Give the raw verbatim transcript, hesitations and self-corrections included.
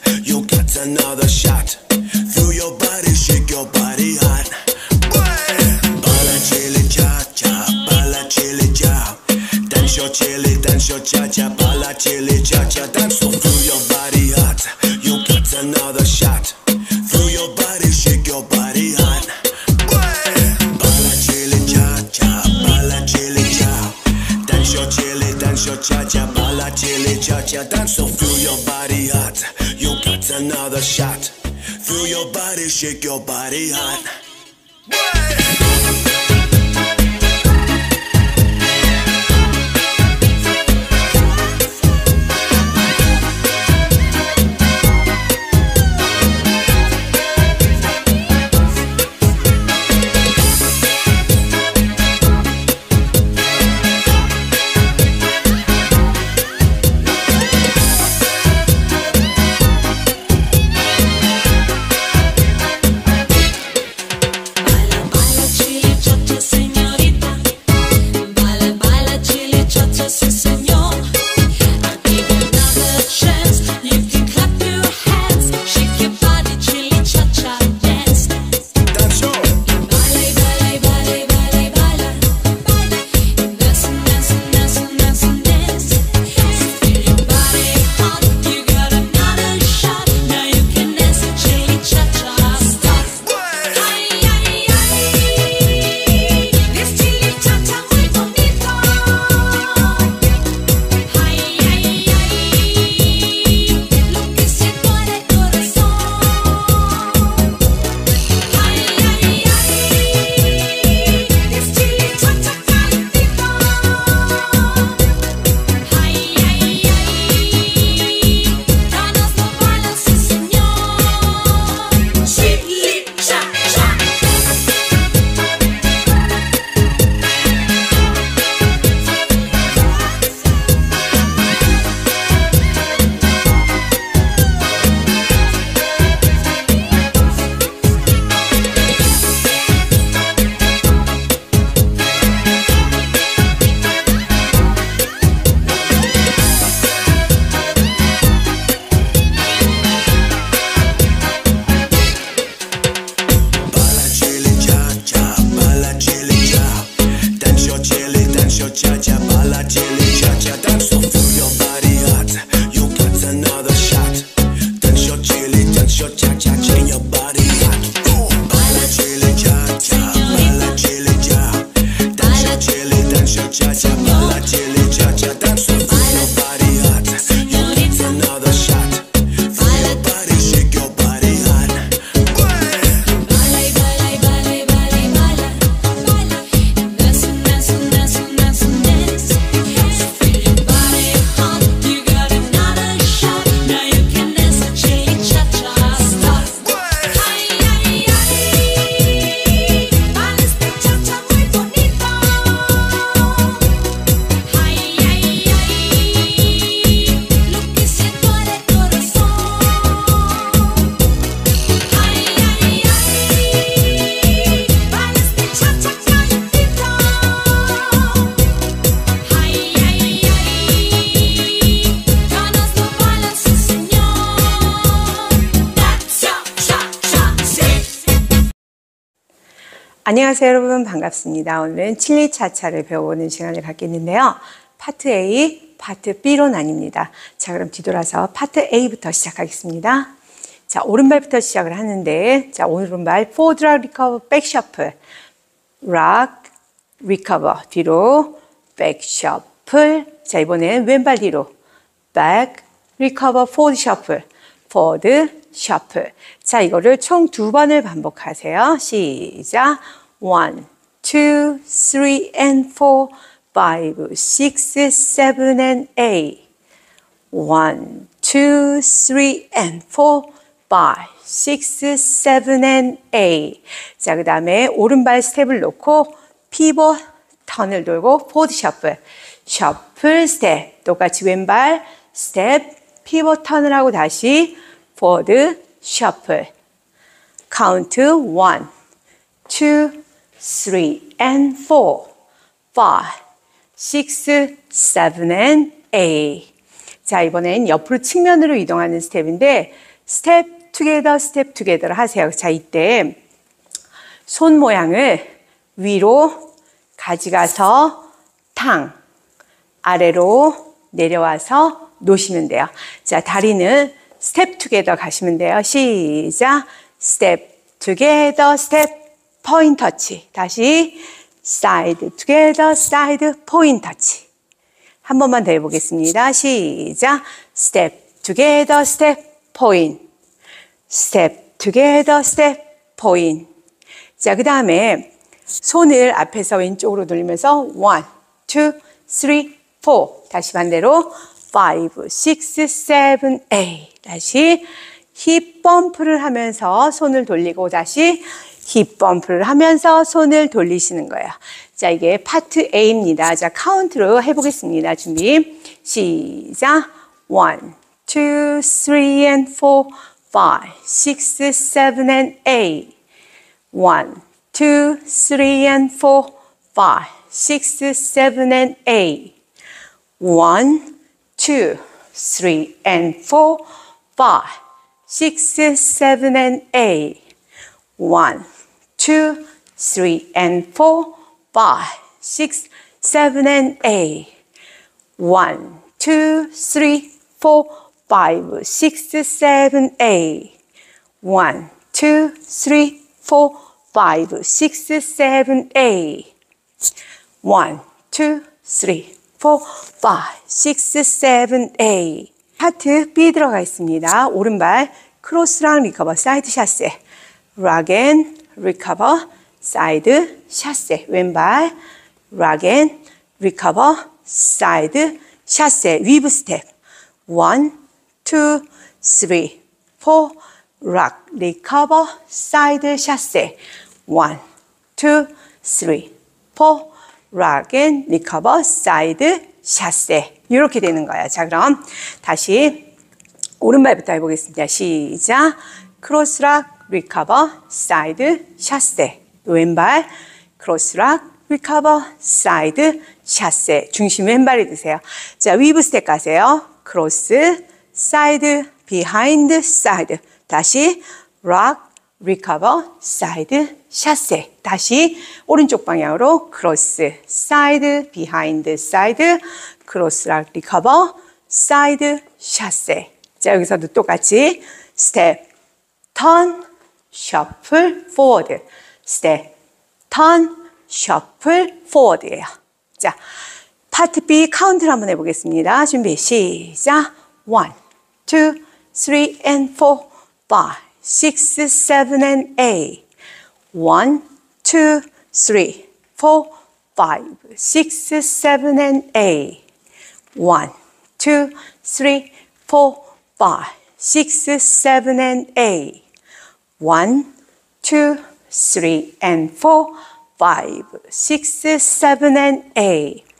You got another shot. Through your body, shake your body hot. Bala chili cha cha, bala chili cha. Dance your chili, dance your cha cha, bala chili cha cha. Dance so through your body hot. You got another shot. Through your body, shake your body hot. Bala chili cha cha, bala chili cha. Dance your chili, dance your cha cha, bala chili cha cha. Dance so through your body hot. You got another shot. Through your body, shake your body hot. 안녕하세요 여러분, 반갑습니다. 오늘은 칠리 차차를 배워보는 시간을 갖겠는데요. 파트 A, 파트 B로 나뉩니다. 자, 그럼 뒤돌아서 파트 A부터 시작하겠습니다. 자, 오른발부터 시작을 하는데, 자, 오른발 forward recover, back shuffle, rock, recover, 뒤로 back shuffle. 자, 이번엔 왼발 뒤로 back, recover, forward shuffle, forward shuffle. 자, 이거를 총 두 번을 반복하세요. 시작. one, two, three, and four, five, six, seven, and eight. one, two, three, and four, five, six, seven, and eight. 자, 그 다음에 오른발 스텝을 놓고 피벗 턴을 돌고 포드 셔플, 셔플 스텝. 똑같이 왼발 스텝, 피벗 턴을 하고 다시 포드 셔플. 카운트 one, two, three, and four, five, six, seven, and eight. 자, 이번엔 옆으로 측면으로 이동하는 스텝인데, step together, step together 하세요. 자, 이때 손 모양을 위로 가져가서 탕, 아래로 내려와서 놓으시면 돼요. 자, 다리는 step together 가시면 돼요. 시작. step together, step, point touch. 다시 side together, side, point touch. 한 번만 더 해보겠습니다. 시작. step together, step, point. step together, step, point. 자, 그 다음에 손을 앞에서 왼쪽으로 돌리면서 one, two, three, four. 다시 반대로 five, six, seven, eight. 다시 힙 범프를 하면서 손을 돌리고 다시 힙 범프를 하면서 손을 돌리시는 거예요. 자, 이게 파트 A입니다. 자, 카운트로 해보겠습니다. 준비. 시작. one, two, three, and four, five, six, seven, and eight. one, two, three, and four, five, six, seven, and eight. one, two, three, and four, five, six, seven, and eight. one, two, three, and four, five, six, seven, and eight. one, two, three, four, five, six, seven, eight. one, two, three, four, five, six, seven, eight. one, two, three, four, five, six, seven, eight. 파트 B 들어가 있습니다. 오른발 크로스랑 리커버 사이드 샷세. 락 앤 리커버 사이드 샷세. 왼발 락 앤 리커버 사이드 샷세. 위브 스텝. one, two, three, four, 락 리커버 사이드 샷세. one, two, three, four, 락 앤 리커버 사이드 샷세. 이렇게 되는 거예요. 자, 그럼 다시 오른발부터 해보겠습니다. 시작. 크로스락 리커버 사이드 샷세. 왼발 크로스락 리커버 사이드 샷세. 중심 왼발이 드세요. 자, 위브 스텝 가세요. 크로스 사이드 비하인드 사이드. 다시 락 리커버 사이드 샷세. 다시 오른쪽 방향으로 크로스 사이드 비하인드 사이드 크로스락 리커버 사이드 샷세. 자, 여기서도 똑같이 스텝 턴 셔플 포워드 스텝 턴 셔플 포워드예요. 자, 파트 B 카운트를 한번 해보겠습니다. 준비 시작. one, two, three, and four, five, six, seven, and eight. one, two, three, four, five, six, seven, and eight. one, two, three, four, five, six, seven, and eight. one, two, three, and four, five, six, seven, and eight.